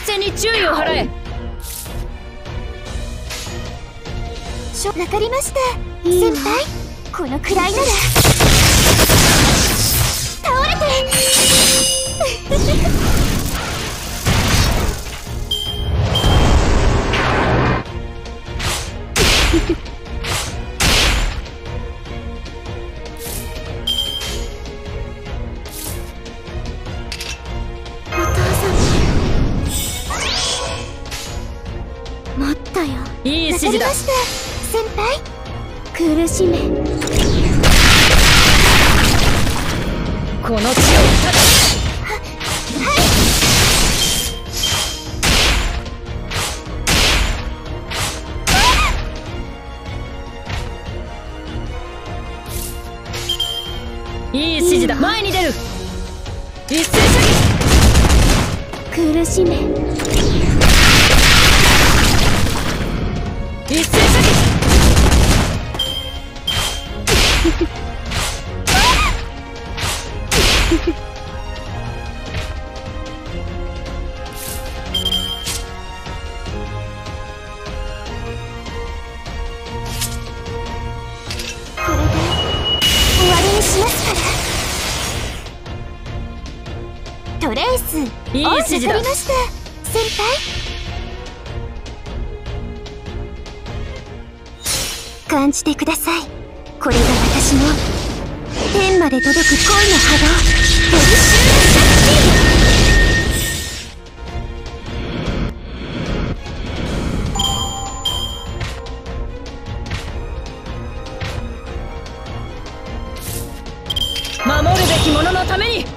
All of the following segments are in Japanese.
線に注意を払え。 わかりました。先輩、このくらいなら倒れてお父様、もっとよ。 いい指示だ。 わかりました先輩。苦しめ。 この血をただいい指示だ。前に出る。一斉射苦しめ。 撃。一斉射撃。 これで終わりにしますから。トレイス、 いい指示だ。 わかりました先輩。感じてください。これが私の天まで届く恋の波動、ペルシューシャ守るべき者のために。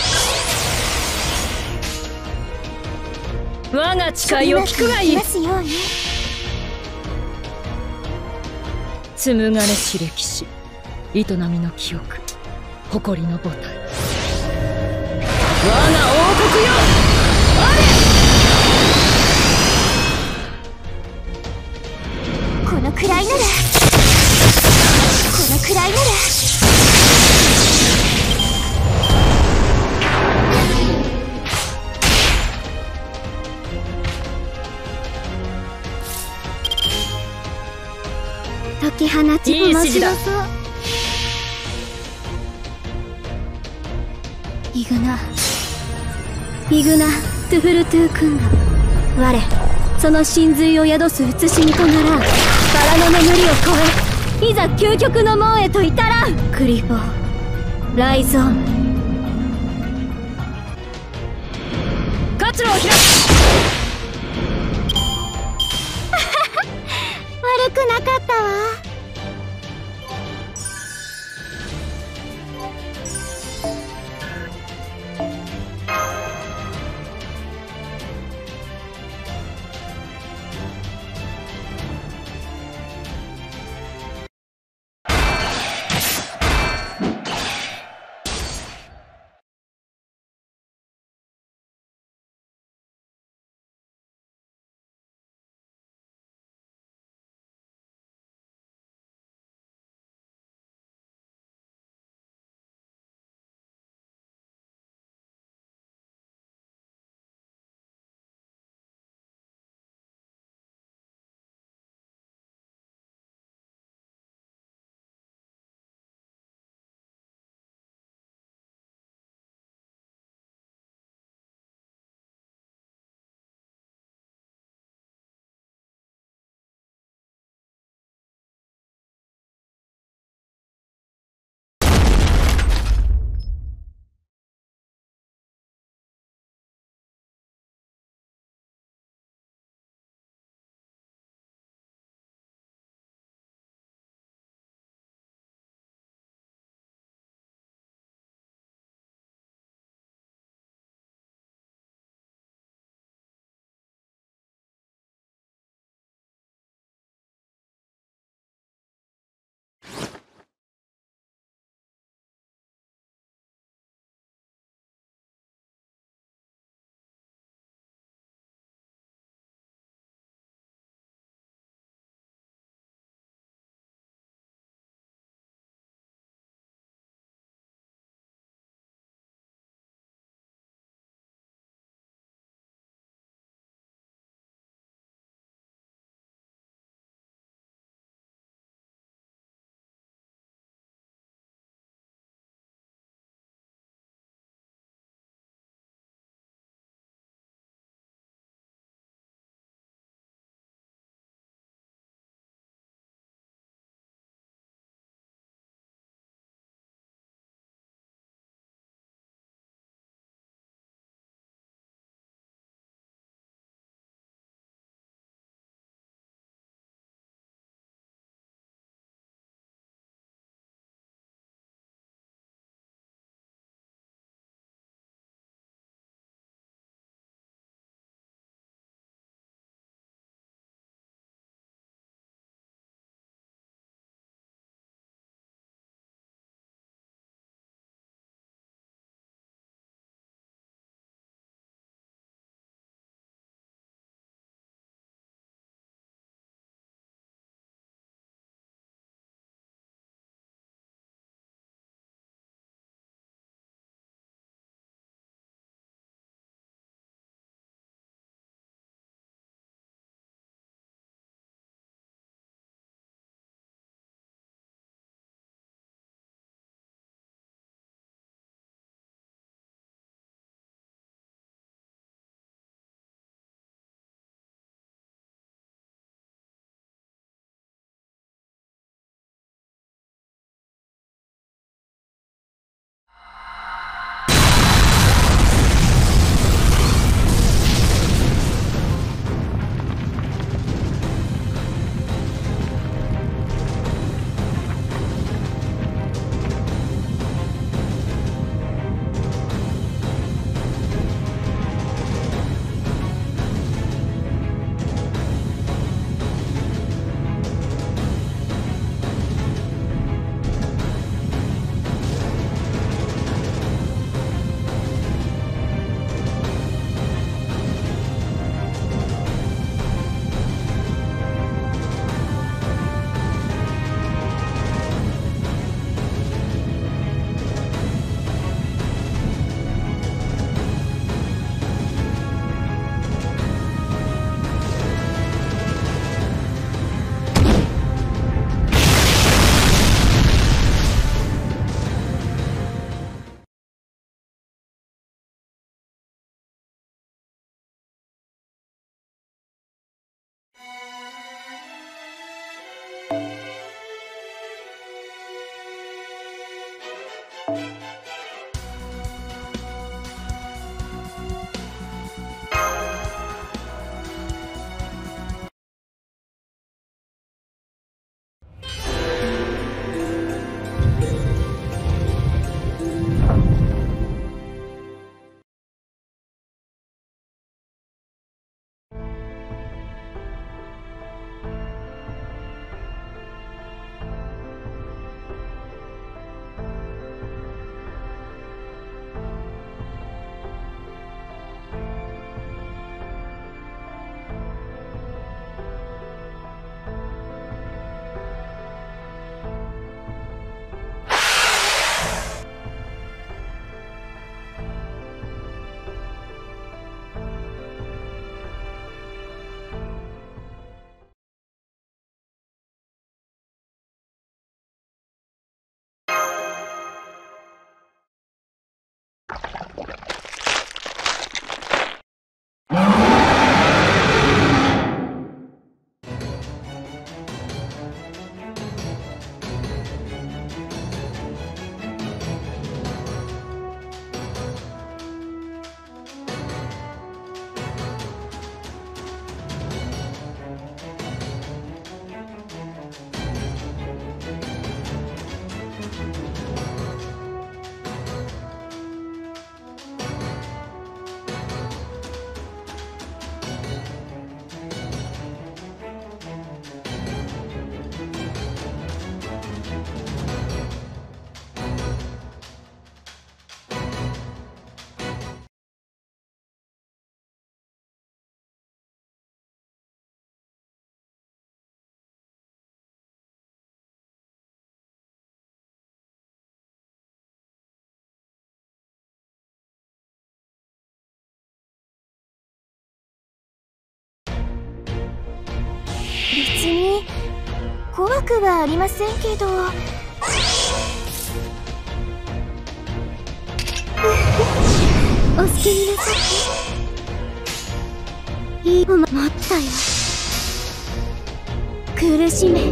我が誓いを聞くがいい。 ますように。 紡がれし歴史、営みの記憶、誇りの母体、我が王国よ、 このくらいなら、このくらいなら解き放ちいい指示だ。 イグナトゥフルトゥー君が我その真髄を宿す写しみとならん。バラの眠りを超え、いざ究極の門へと至らん。クリボーライゾーン、 活路を開く。 悪くなかったわ。 怖くはありませんけど。お好きになさって。いいも待ったよ。苦しめ。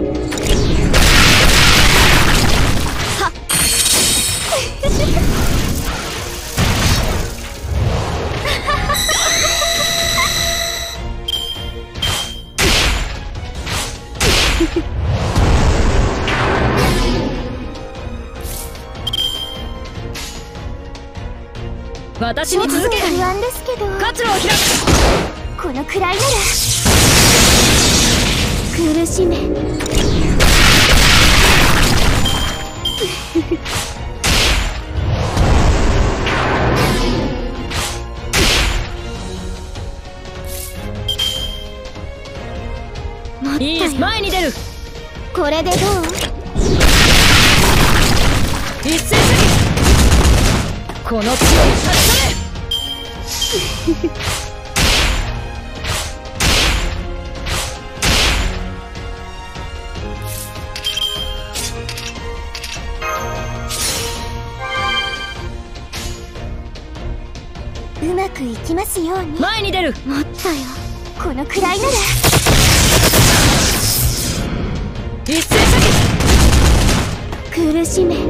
はっ私に続け。 不安ですけど、 活路を開く。このくらいなら。苦しめ。 く。いいです。前に出る。 これでどう？ 一斉射撃。この強い差うまくいきますように。 前に出る。 待ったよ。このくらいなら。 一斉射撃。 苦しめ。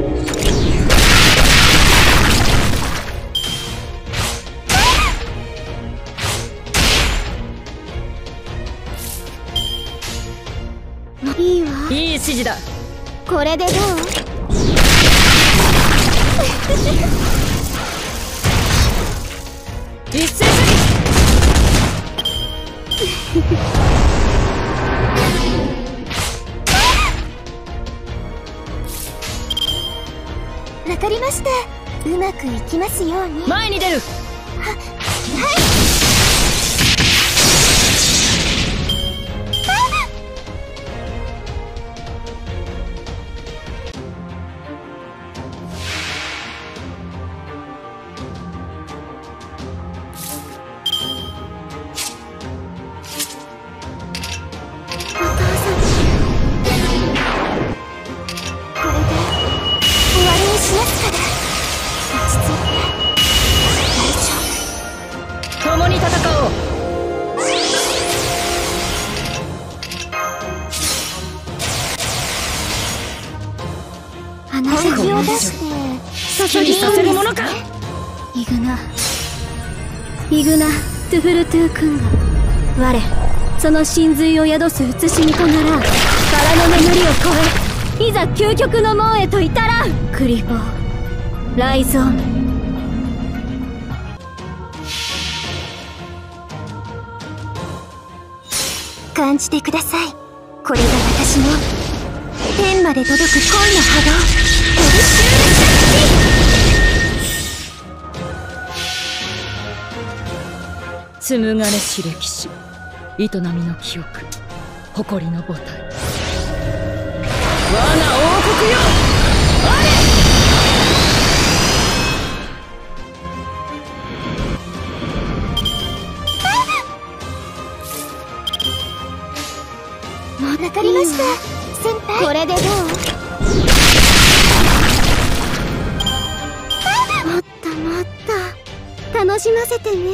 いいわ。 いい指示だ。 これでどう？ 一斉射撃。 わかりました。うまくいきますように。 前に出る。 はい。 共に戦おう。 鼻先を出して注意させるものか。 イグナ・トゥフルトゥー君が我その真髄を宿す写し巫女ならバラの眠りを超え、いざ究極の門へと至らん。クリボーライゾーン。感じてください。これが私の天まで届く恋の波動。エルシュール紡がれし歴史、営みの記憶、誇りの母体、我が王国よ、あれ。 わかりました、先輩。これでどう？もっともっと楽しませてね。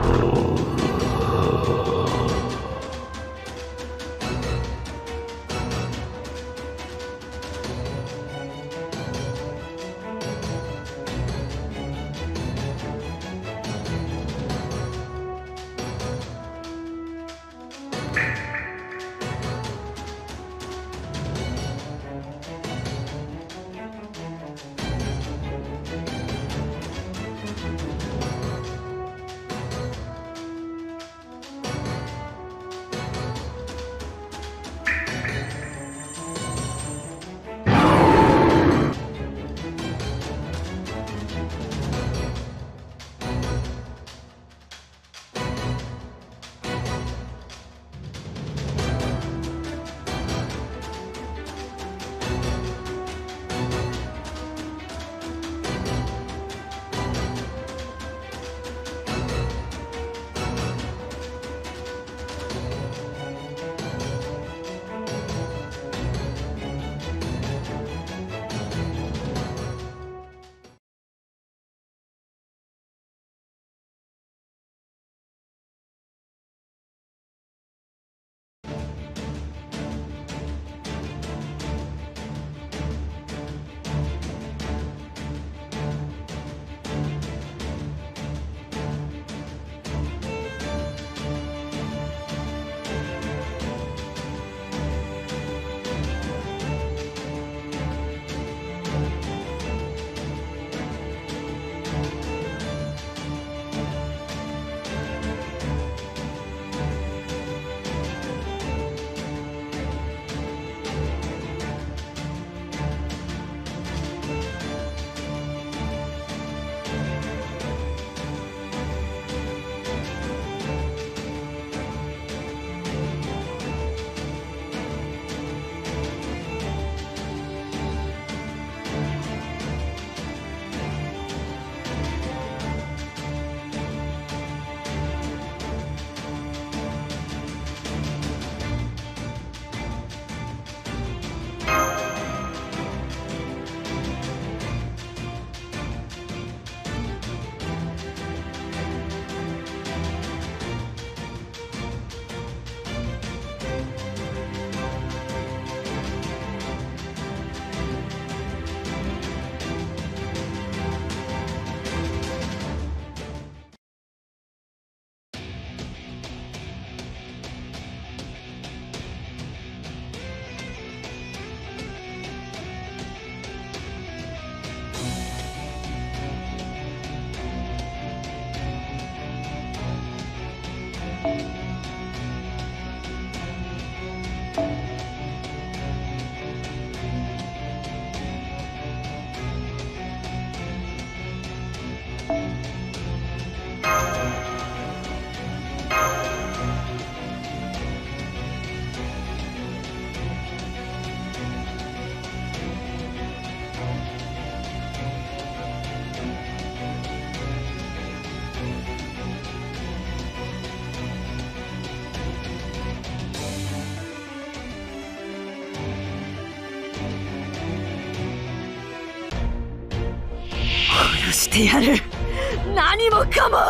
してやる。何もかも。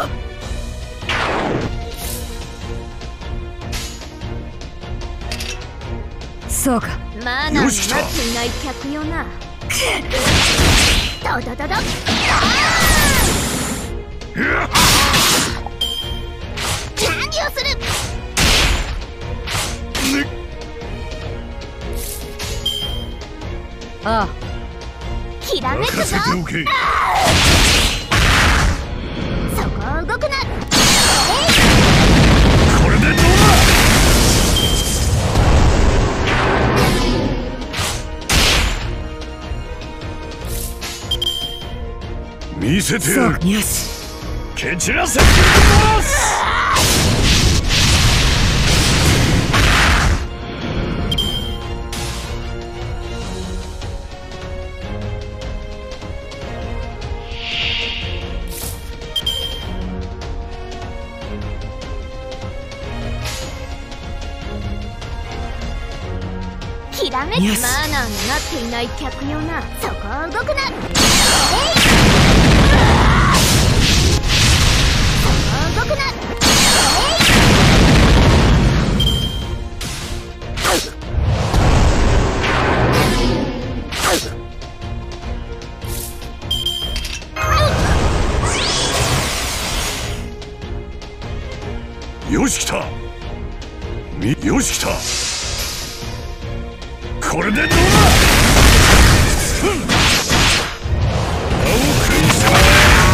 そうか。 マナーになっていない客よな。ドドドド。何をする。 ああ。 きらめくぞ。そこを動くな。 これでどうだ。見せてやる。 よし。 蹴散らせてます。 きらめく。マナーになっていない客よな。そこを動くな。そこを動くな。 よし来た。よし来た。これでどうだ。青くんしまえ。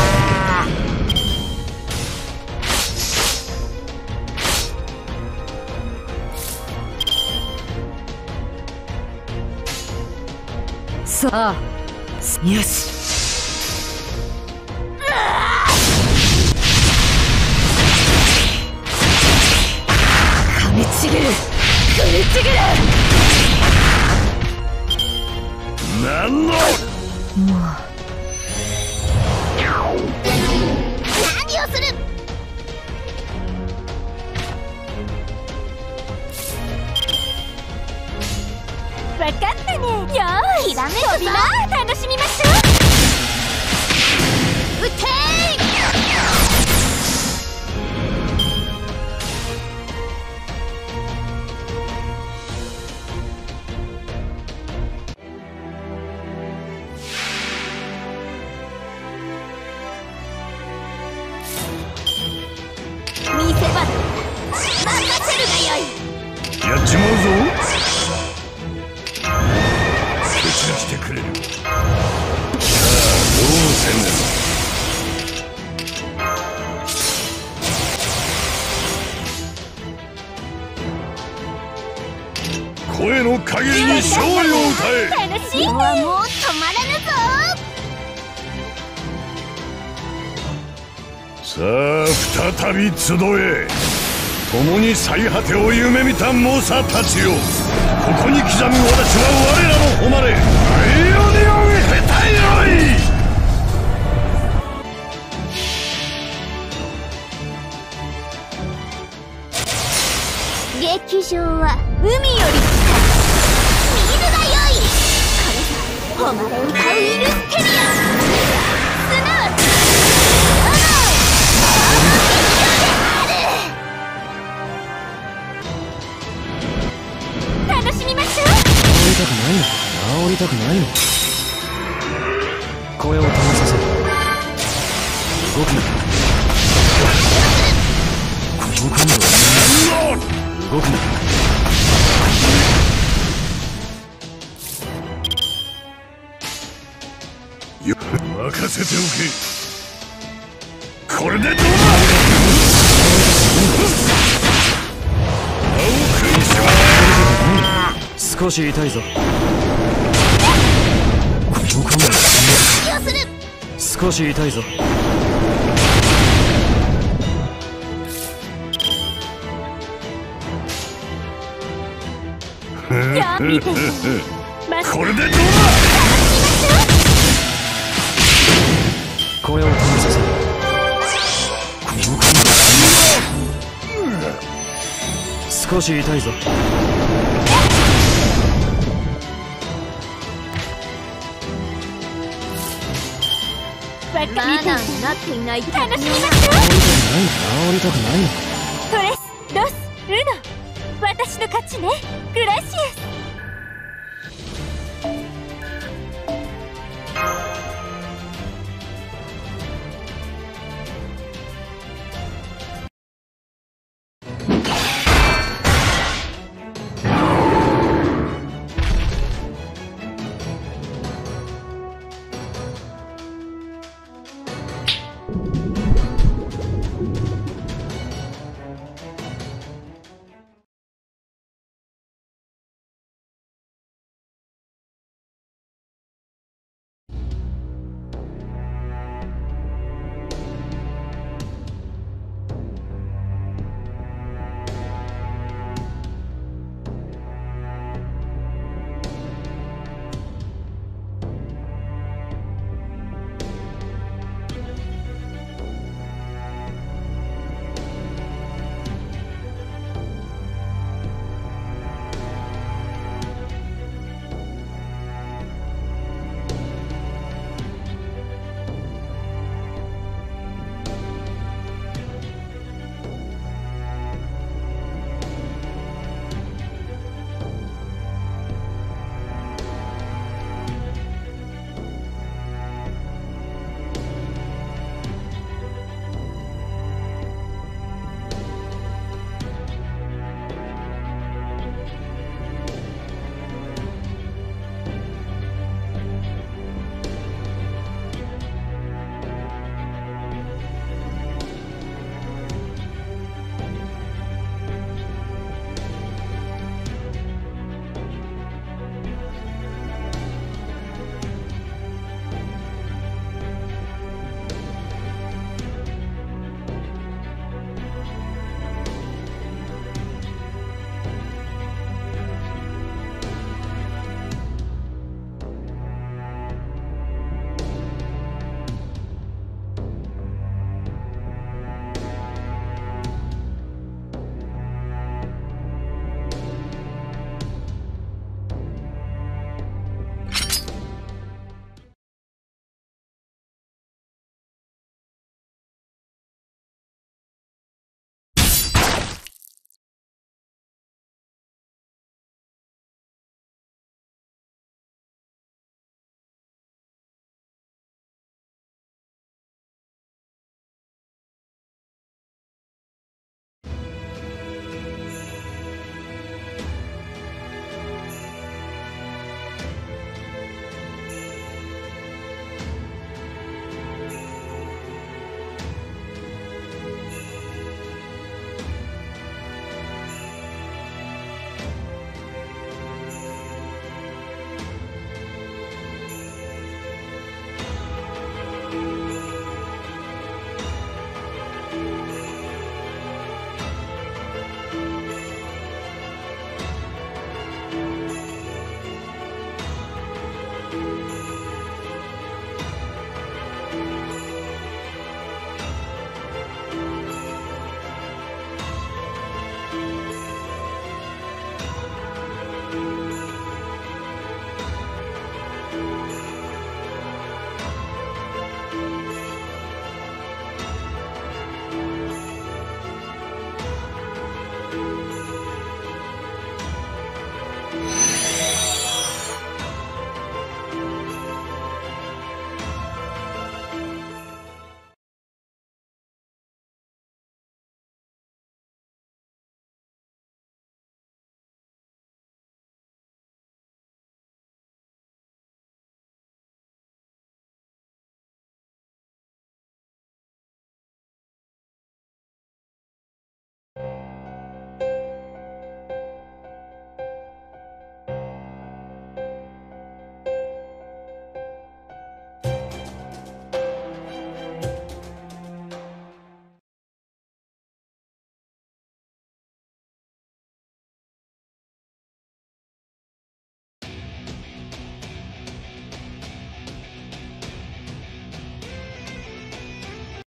さあ、よし。噛みちぎる、食いちぎる。 なんの。 もう何をする。分かったね。よーい、ひらめくぞ。楽しみましょう。撃てー。見せ場だ。任せるがよい。 やっちまうぞ。打ち出してくれる。さあどうせんねん。声の限りに勝利を歌え。 楽しい。はもう止まらぬぞ。 さあ再び集え。共に最果てを夢見た猛者たちよ。ここに刻む私は我らの誉れ。アイオニオンヘタよい。 劇場は海より近い。見るがよい。これが誉れ歌うイルステリア。すなわち楽しみましょう。 治りたくないの。声を止めさせる。動くな。この感度は動くな。 よ任せておけ。これでどうだ。青くんしまえ。 少し痛いぞ。この感度は少し痛いぞ。 や見てこれでどうだ。 声を止めさせる。この感度は少し痛いぞ。 マナーになっていない。楽しみましょう。 治りたくないの。 トレス、ロス、ウノ。私の勝ちね。グラシアス。